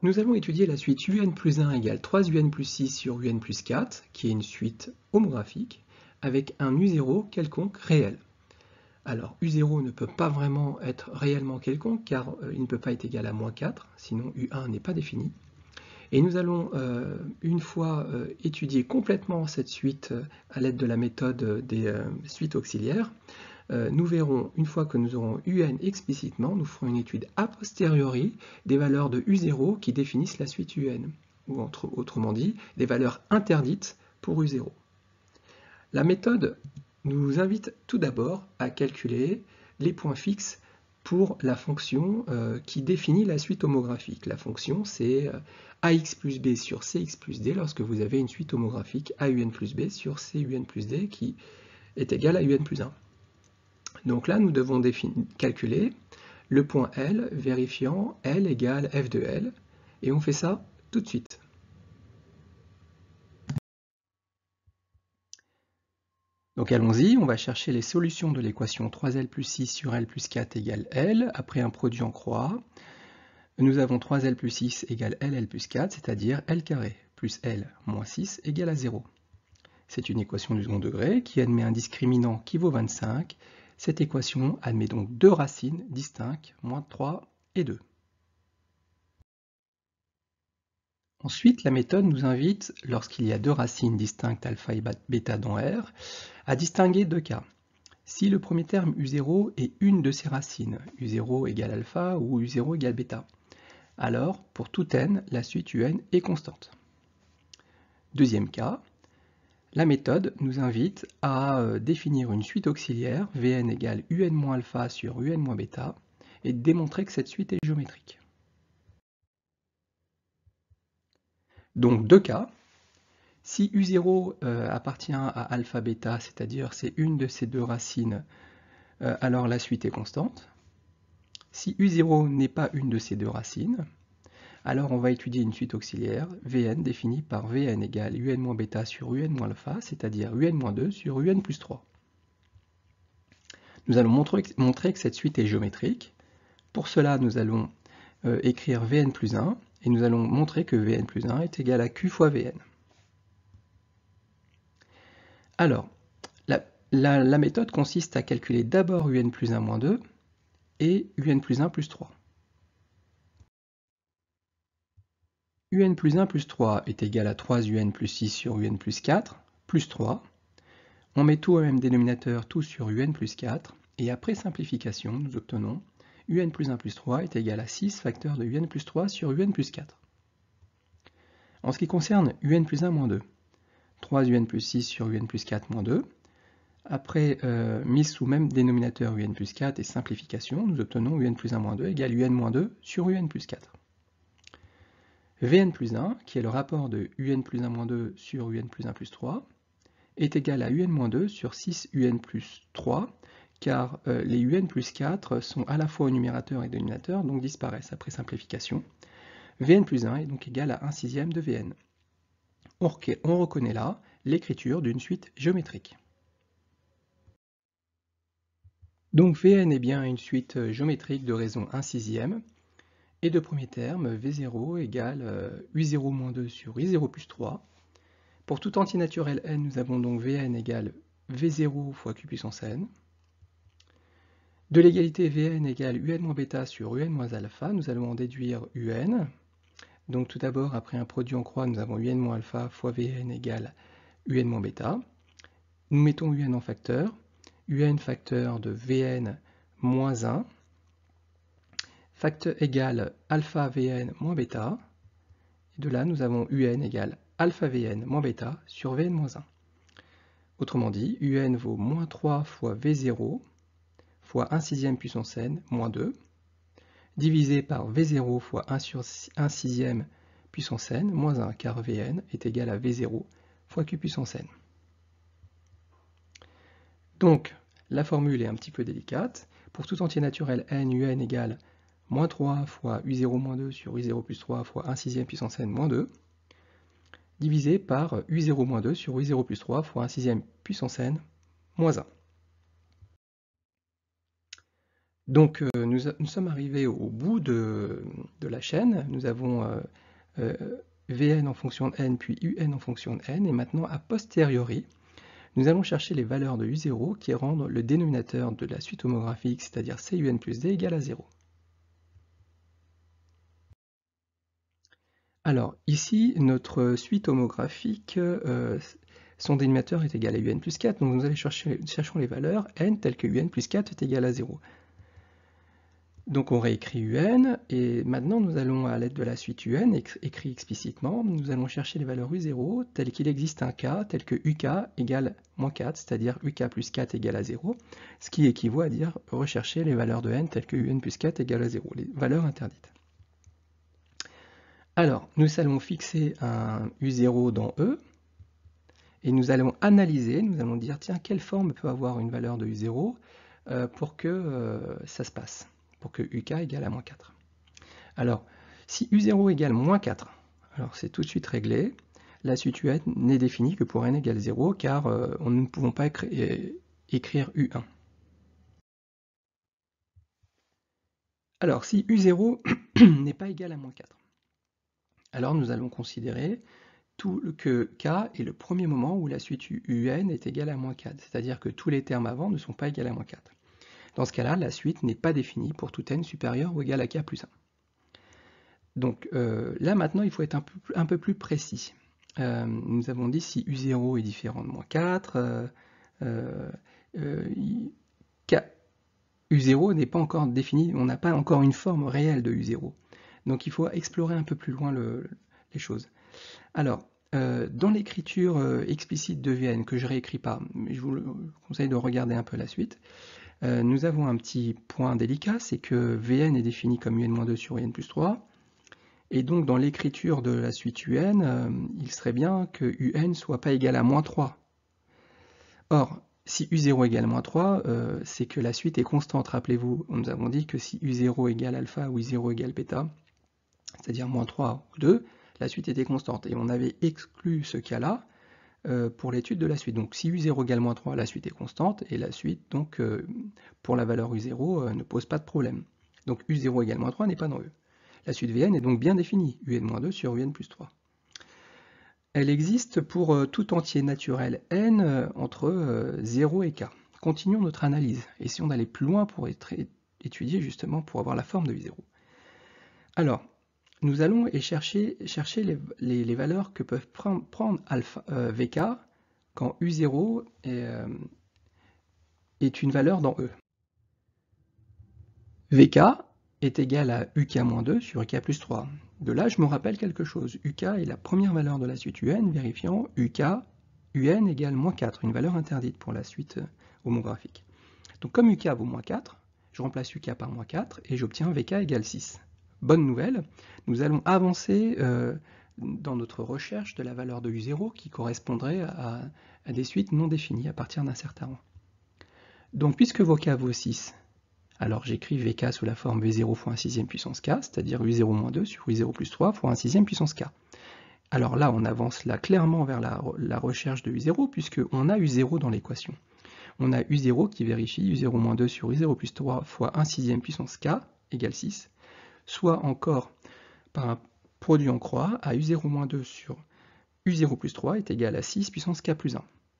nous allons étudier la suite un plus 1 égale 3un plus 6 sur un plus 4, qui est une suite homographique, avec un u0 quelconque réel. Alors, u0 ne peut pas vraiment être réellement quelconque, car il ne peut pas être égal à moins 4, sinon u1 n'est pas défini. Et nous allons, une fois étudier complètement cette suite à l'aide de la méthode des suites auxiliaires, nous verrons, une fois que nous aurons un explicitement, nous ferons une étude a posteriori des valeurs de u0 qui définissent la suite un, ou autrement dit, des valeurs interdites pour u0. La méthode nous invite tout d'abord à calculer les points fixes pour la fonction qui définit la suite homographique. La fonction, c'est ax plus b sur cx plus d lorsque vous avez une suite homographique aun plus b sur cun plus d qui est égale à un plus 1. Donc là, nous devons calculer le point L vérifiant L égale f de L, et on fait ça tout de suite. Donc allons-y, on va chercher les solutions de l'équation 3L plus 6 sur L plus 4 égale L, après un produit en croix. Nous avons 3L plus 6 égale LL plus 4, c'est-à-dire L carré plus L moins 6 égale à 0. C'est une équation du second degré qui admet un discriminant qui vaut 25. Cette équation admet donc deux racines distinctes, moins 3 et 2. Ensuite, la méthode nous invite, lorsqu'il y a deux racines distinctes alpha et bêta dans R, à distinguer deux cas. Si le premier terme u0 est une de ces racines, u0 égale alpha ou u0 égale bêta, alors pour tout n, la suite un est constante. Deuxième cas, la méthode nous invite à définir une suite auxiliaire, Vn égale un-alpha sur un-bêta, et démontrer que cette suite est géométrique. Donc deux cas. Si u0 appartient à alpha-bêta, c'est-à-dire c'est une de ces deux racines, alors la suite est constante. Si u0 n'est pas une de ces deux racines, alors on va étudier une suite auxiliaire, Vn définie par Vn égale un-bêta sur un-alpha, c'est-à-dire un-2 sur un plus 3. Nous allons montrer que cette suite est géométrique. Pour cela, nous allons écrire Vn plus 1, et nous allons montrer que Vn plus 1 est égal à Q fois Vn. Alors, la méthode consiste à calculer d'abord un plus 1 moins 2 et un plus 1 plus 3. Un plus 1 plus 3 est égal à 3 un plus 6 sur un plus 4 plus 3. On met tout au même dénominateur, tout sur un plus 4, et après simplification, nous obtenons un plus 1 plus 3 est égal à 6 facteur de un plus 3 sur un plus 4. En ce qui concerne un plus 1 moins 2, 3 un plus 6 sur un plus 4 moins 2. Après mise sous même dénominateur un plus 4 et simplification, nous obtenons un plus 1 moins 2 égale un moins 2 sur un plus 4. Vn plus 1, qui est le rapport de un plus 1 moins 2 sur un plus 1 plus 3, est égal à un moins 2 sur 6 un plus 3, car les un plus 4 sont à la fois au numérateur et dénominateur, donc disparaissent après simplification. Vn plus 1 est donc égal à 1/6 de Vn. On reconnaît là l'écriture d'une suite géométrique. Donc Vn est bien une suite géométrique de raison 1/6, et de premier terme, V0 égale u0 moins 2 sur i0 plus 3. Pour tout entier naturel n, nous avons donc Vn égale V0 fois q puissance n. De l'égalité Vn égale un moins bêta sur un moins alpha, nous allons en déduire un. Donc tout d'abord, après un produit en croix, nous avons un moins alpha fois Vn égale un moins bêta. Nous mettons un en facteur. Un facteur de Vn moins 1, facteur égale alpha Vn moins bêta, et de là nous avons un égale alpha Vn moins bêta sur Vn moins 1. Autrement dit, un vaut moins 3 fois V0 fois 1/6 puissance n moins 2, divisé par V0 fois 1 sur 1/6 puissance n moins 1, car Vn est égal à V0 fois Q puissance n. Donc, la formule est un petit peu délicate. Pour tout entier naturel n, un égale moins 3 fois u0 moins 2 sur u0 plus 3 fois 1/6 puissance n moins 2, divisé par u0 moins 2 sur u0 plus 3 fois 1/6 puissance n moins 1. Donc nous sommes arrivés au bout de la chaîne. Nous avons Vn en fonction de n, puis Un en fonction de n, et maintenant, a posteriori, nous allons chercher les valeurs de U0 qui rendent le dénominateur de la suite homographique, c'est-à-dire CUN plus D, égal à 0. Alors, ici, notre suite homographique, son dénominateur est égal à UN plus 4, donc nous allons cherchons les valeurs n telles que UN plus 4 est égal à 0. Donc on réécrit UN, et maintenant nous allons, à l'aide de la suite UN, écrit explicitement, nous allons chercher les valeurs U0 telles qu'il existe un cas, tel que UK égale moins 4, c'est-à-dire UK plus 4 égale à 0, ce qui équivaut à dire rechercher les valeurs de n telles que UN plus 4 égale à 0, les valeurs interdites. Alors, nous allons fixer un U0 dans E, et nous allons analyser, nous allons dire, tiens, quelle forme peut avoir une valeur de U0 pour que ça se passe, pour que UK égale à moins 4. Alors, si U0 égale moins 4, alors c'est tout de suite réglé, la suite UN n'est définie que pour n égale 0, car nous ne pouvons pas écrire U1. Alors, si U0 n'est pas égal à moins 4, alors nous allons considérer que K est le premier moment où la suite UN est égale à moins 4, c'est-à-dire que tous les termes avant ne sont pas égaux à moins 4. Dans ce cas-là, la suite n'est pas définie pour tout n supérieur ou égal à K plus 1. Donc là maintenant, il faut être un peu plus précis. Nous avons dit si U0 est différent de moins 4, U0 n'est pas encore défini, on n'a pas encore une forme réelle de U0. Donc il faut explorer un peu plus loin les choses. Alors, dans l'écriture explicite de Vn, que je ne réécris pas, mais je vous conseille de regarder un peu la suite, nous avons un petit point délicat, c'est que Vn est défini comme Un-2 sur Un plus 3, et donc dans l'écriture de la suite UN, il serait bien que Un ne soit pas égal à moins 3. Or, si U0 égale moins 3, c'est que la suite est constante. Rappelez-vous, nous avons dit que si U0 égale alpha ou U0 égale bêta, c'est-à-dire moins 3 ou 2, la suite était constante. Et on avait exclu ce cas-là pour l'étude de la suite. Donc si U0 égale moins 3, la suite est constante, et la suite, donc, pour la valeur U0, ne pose pas de problème. Donc U0 égale moins 3 n'est pas dans E. La suite Vn est donc bien définie, Un-2 sur Un plus 3. Elle existe pour tout entier naturel n entre 0 et k. Continuons notre analyse. Essayons d'aller plus loin pour étudier justement pour avoir la forme de U0. Alors, nous allons chercher les valeurs que peuvent prendre alpha, Vk quand U0 est une valeur dans E. Vk est égal à UK-2 sur UK plus 3. De là, je me rappelle quelque chose. UK est la première valeur de la suite UN, vérifiant UK, UN égale moins 4, une valeur interdite pour la suite homographique. Donc comme UK vaut moins 4, je remplace UK par moins 4 et j'obtiens VK égale 6. Bonne nouvelle, nous allons avancer dans notre recherche de la valeur de U0 qui correspondrait à des suites non définies à partir d'un certain rang. Donc puisque VK vaut 6, alors j'écris VK sous la forme V0 fois 1 sixième puissance K, c'est-à-dire U0-2 sur U0 plus 3 fois 1 sixième puissance K. Alors là, on avance là clairement vers la recherche de U0, puisqu'on a U0 dans l'équation. On a U0 qui vérifie U0-2 sur U0 plus 3 fois 1 sixième puissance K égale 6, soit encore par un produit en croix à U0-2 sur U0 plus 3 est égal à 6 puissance K plus 1.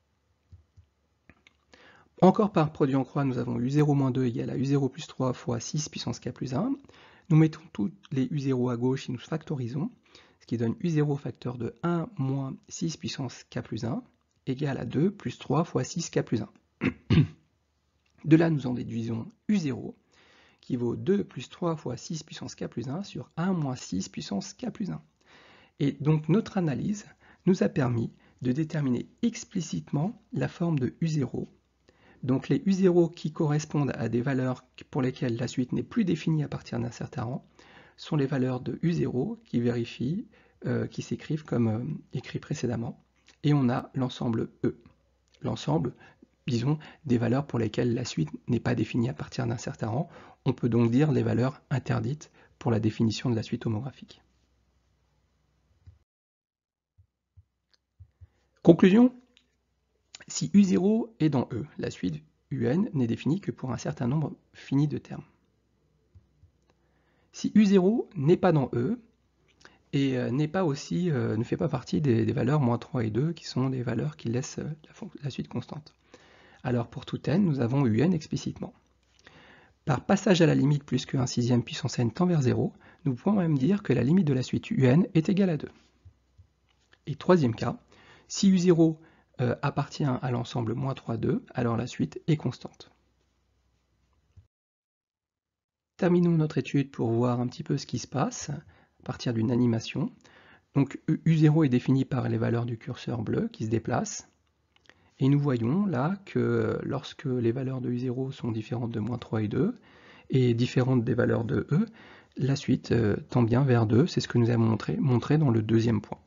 Encore par produit en croix, nous avons U0-2 égale à U0 plus 3 fois 6 puissance K plus 1. Nous mettons tous les U0 à gauche et nous factorisons, ce qui donne U0 facteur de 1 moins 6 puissance K plus 1 égale à 2 plus 3 fois 6 K plus 1. De là, nous en déduisons U0, qui vaut 2 plus 3 fois 6 puissance K plus 1 sur 1 moins 6 puissance K plus 1. Et donc notre analyse nous a permis de déterminer explicitement la forme de U0. Donc les U0 qui correspondent à des valeurs pour lesquelles la suite n'est plus définie à partir d'un certain rang sont les valeurs de U0 qui vérifient, qui s'écrivent comme écrit précédemment. Et on a l'ensemble E. L'ensemble, disons, des valeurs pour lesquelles la suite n'est pas définie à partir d'un certain rang. On peut donc dire les valeurs interdites pour la définition de la suite homographique. Conclusion, si U0 est dans E, la suite UN n'est définie que pour un certain nombre fini de termes. Si U0 n'est pas dans E, et n'est pas aussi, ne fait pas partie des valeurs moins 3 et 2, qui sont des valeurs qui laissent la suite constante. Alors pour tout n, nous avons un explicitement. Par passage à la limite plus que 1 sixième puissance n tend vers 0, nous pouvons même dire que la limite de la suite un est égale à 2. Et troisième cas, si U0 appartient à l'ensemble moins 3, 2, alors la suite est constante. Terminons notre étude pour voir un petit peu ce qui se passe à partir d'une animation. Donc U0 est défini par les valeurs du curseur bleu qui se déplacent. Et nous voyons là que lorsque les valeurs de U0 sont différentes de moins 3 et 2, et différentes des valeurs de E, la suite tend bien vers 2, c'est ce que nous avons montré dans le deuxième point.